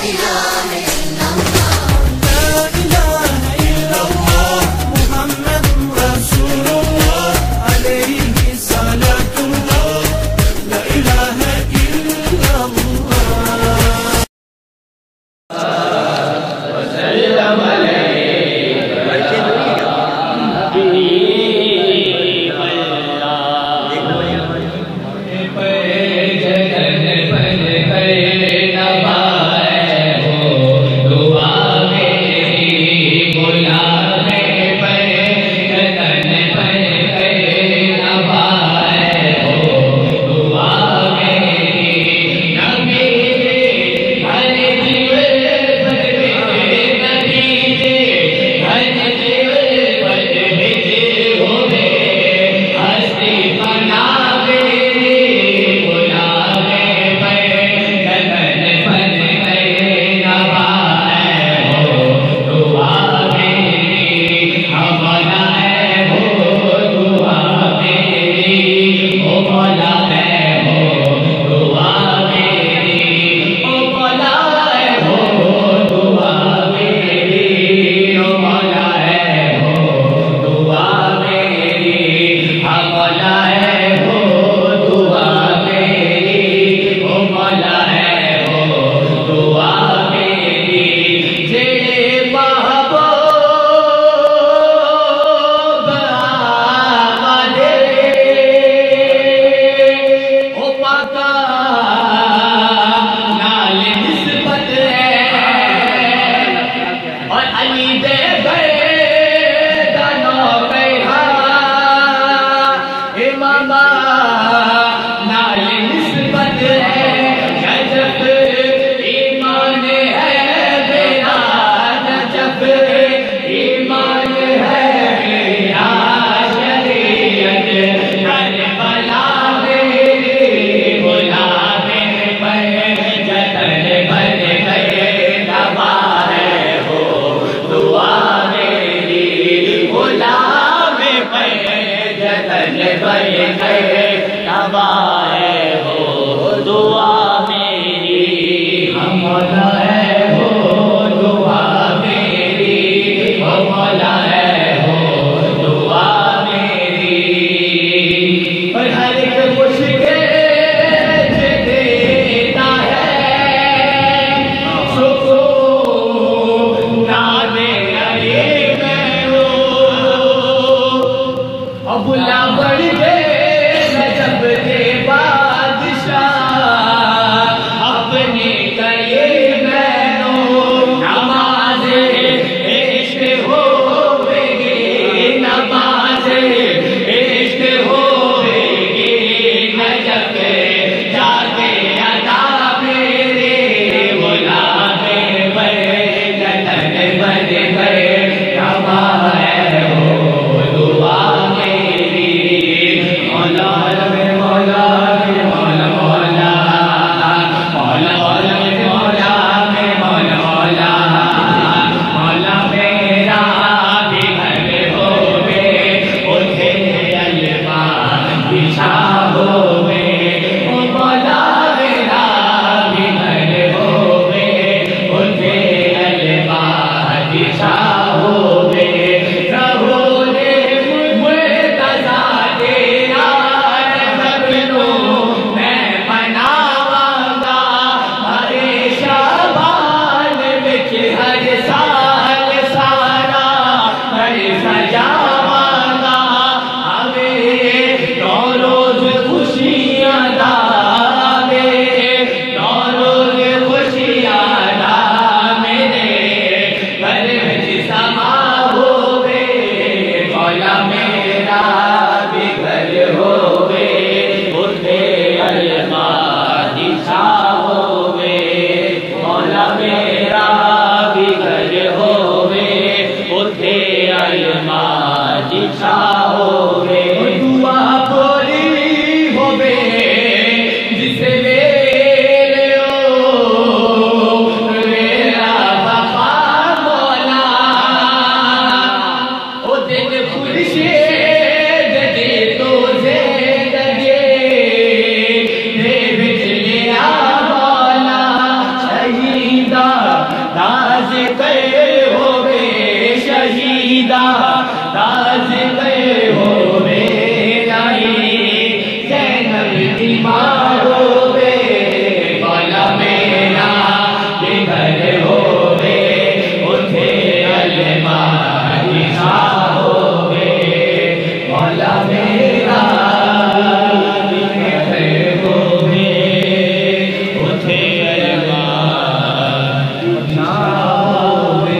بادشاہ اپنے کئی میں دیدہ راز گئے ہو میرائی زینب کی ماں روے مولا میرا بگھر ہوئے اٹھے الماری شاہ ہوئے مولا میرا بگھر ہوئے اٹھے الماری شاہ ہوئے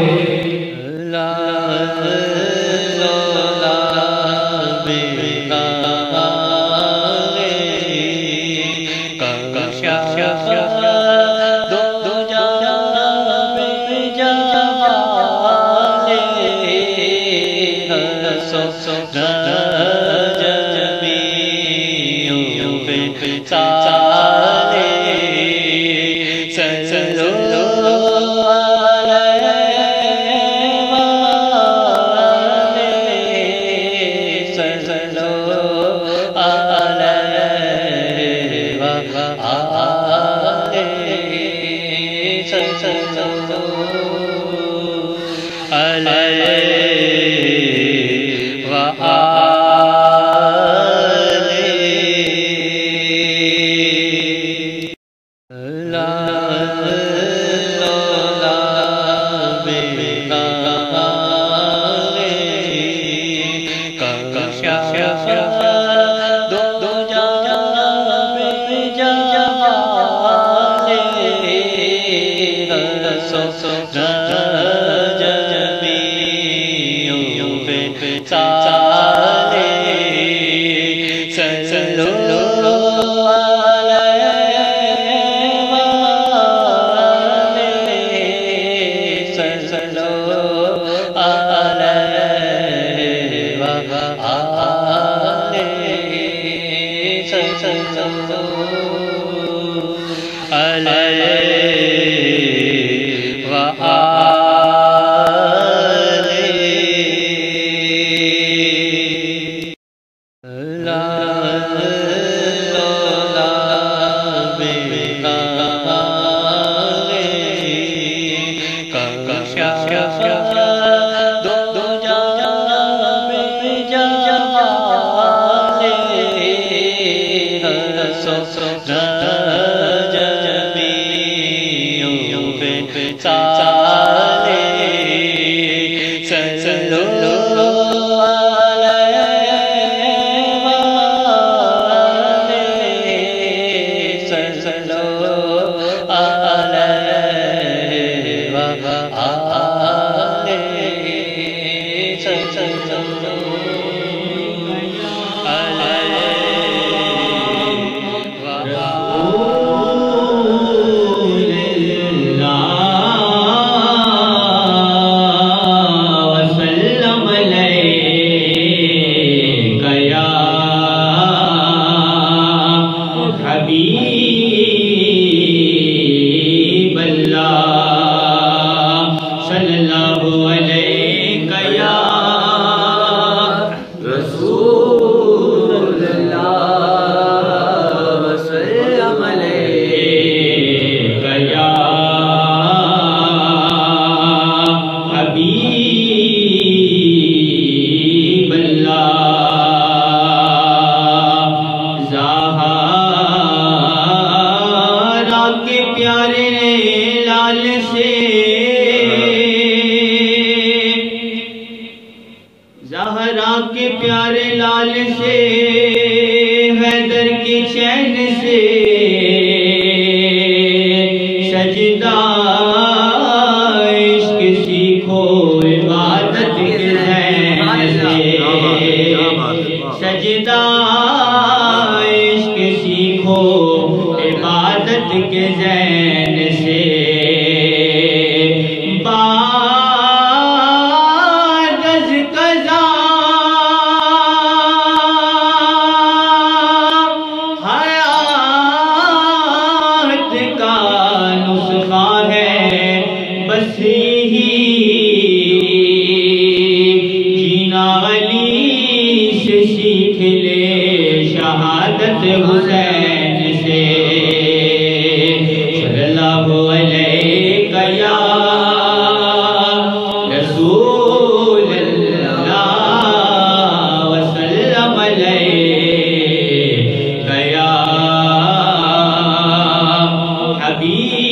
رسول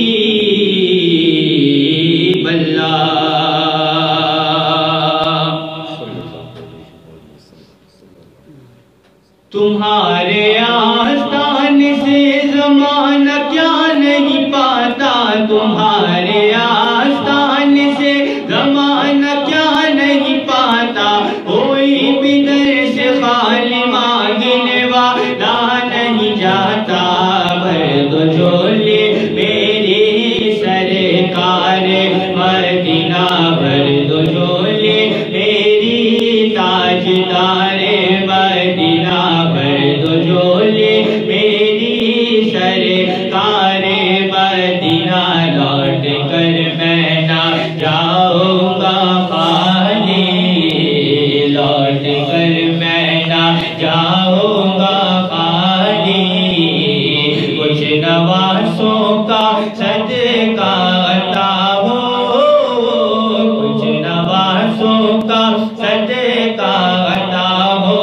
حبیب اللہ تمہارے آستان سے زمانہ کیا نہیں پاتا تمہارے آستان سے زمانہ کیا نہیں پاتا کوئی بھی در سے خالی مانگنے والا نہیں جاتا بھر دو جھولی میری سرکار مدینہ بھر دو جھولی میری تاجدار مدینہ بھر دو جھولی میری سرکار مدینہ لوٹ کر میں نہ جاؤں گا خالی لوٹ کر میں نہ جاؤں گا خالی کچھ نوازوں کا صدقہ عطا ہو کچھ نوازوں کا صدقہ عطا ہو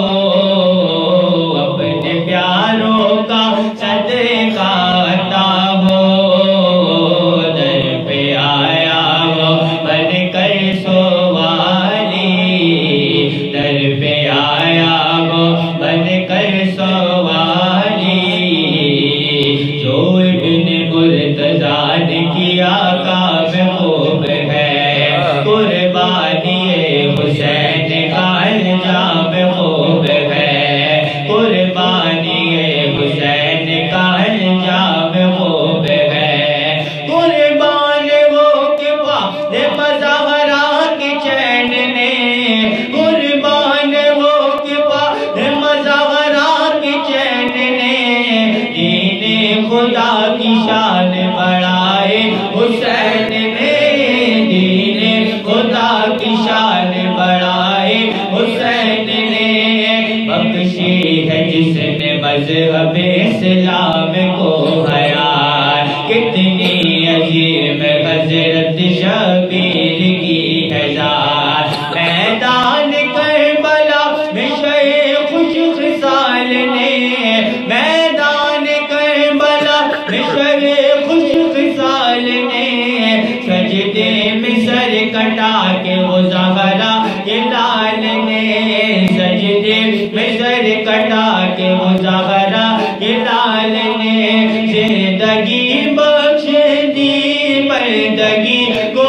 اپنے پیاروں کا صدقہ عطا ہو در پہ آیا وہ بن کر سوالی در پہ آیا وہ بن کر سوالی جو ابن مرتضیٰ نے کیا کام خوب ہے قربانی حسین کا الزام خوب ہے قربانی حسین کا الزام خوب ہے قربان وہ کہ پاس مظاہرہ کے چین نے قربان وہ کہ پاس مظاہرہ کے چین نے دین خدا کی شان بڑھائے حسین نے دین خدا کی شان بڑھائے حسین نے بخشی ہے جس نے مذہب اسلام کو حیا کتنی عظیم حضرت شبیر کی ہے ذات میدان کربلا میں شہ خوش خصال نے میدان کربلا میں شہ خوش خصال نے سجدے میں سر کٹا کے وہ زہرا کے لال نے سجدے میں سر کٹا کے وہ زہرا کے لال نے زندگی بخش دی بندگی کو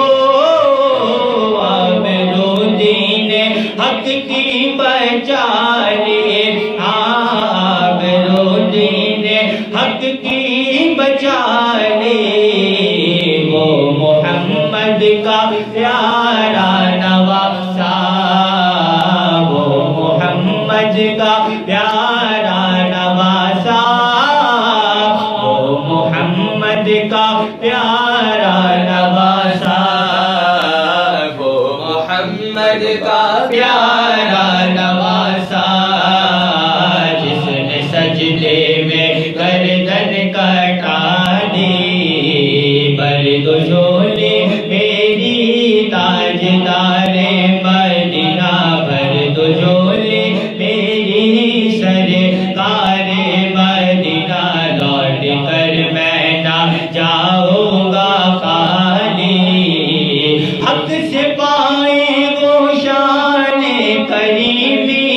آمرو دین حق کی بچا لے آمرو دین حق کی بچا لے وہ محمد کا پیارا نواسا وہ محمد کا پیارا نواسا وہ محمد کا پیارا نواسا وہ محمد کا پیارا نواسا جس نے سجدے میں گردن کٹا دی بر دو جھولی میری تاجدار مدینہ بر دو جھولی میری سرکار مدینہ لوٹ کر میں نہ جاؤں گا خالی حق سے پائے وہ شان کریمی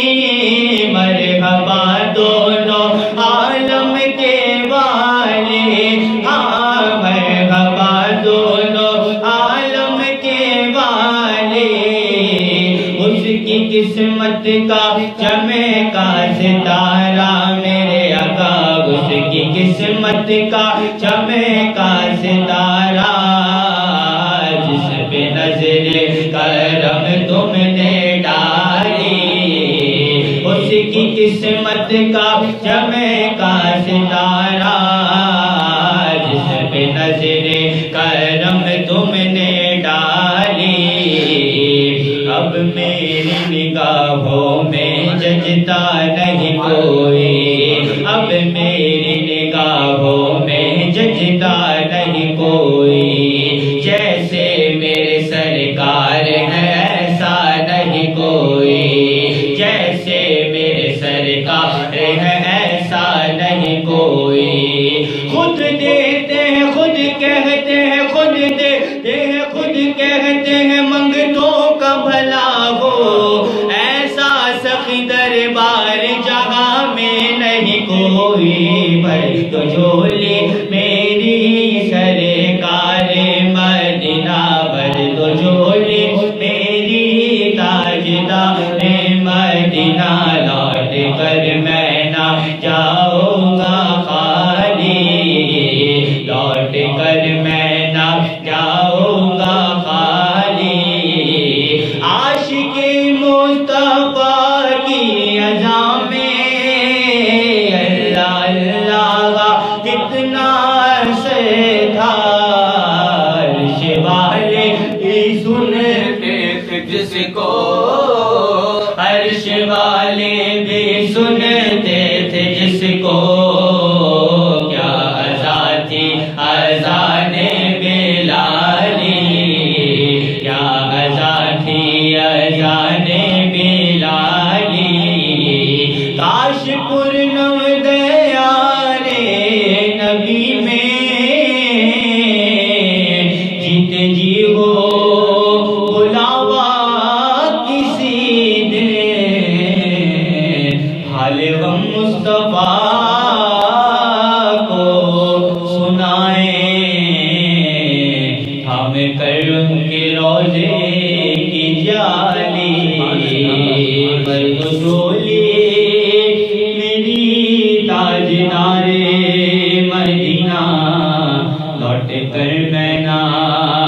مرحبا دونوں عالم کے والے ہاں مرحبا دونوں عالم کے والے اس کی قسمت کا چمکا ستارہ میرے آقا اس کی قسمت کا چمکا ستارہ جس پہ نظر کرم تم نے ڈالی اس کی قسمت کا چمکا ستارہ جس پہ نظر کرم تم نے ڈالی اب میری نگاہوں میں ججتا نہیں کوئی اب میری نگاہوں میں ججتا نہیں کوئی جیسے میرے سرکار ہے ایسا نہیں کوئی جیسے میرے سرکار ہے ایسا نہیں کوئی خود دیتے ہیں خود کے جس کو عرش والے بھی سنتے تھے جس کو کیا اذا تھی اذان بلالی کیا اذا تھی اذان بلالی کاش پورنم دیار نبی میں جیتے جی ہو بلاوا کسی دن حال غم مصطفیٰ کو سنائیں تھام کر ان کے روزے کی جالی ڈولی میری تاجدار مدینہ لوٹ کر میں نہ